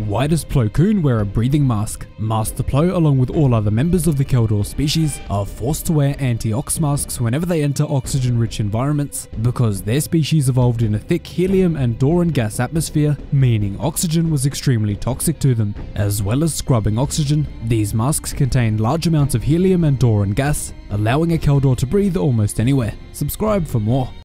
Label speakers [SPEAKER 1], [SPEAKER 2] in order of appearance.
[SPEAKER 1] Why does Plo Koon wear a breathing mask? Master Plo, along with all other members of the Kel'Dor species, are forced to wear anti-ox masks whenever they enter oxygen-rich environments, because their species evolved in a thick helium and dorin gas atmosphere, meaning oxygen was extremely toxic to them. As well as scrubbing oxygen, these masks contain large amounts of helium and dorin gas, allowing a Kel'Dor to breathe almost anywhere. Subscribe for more.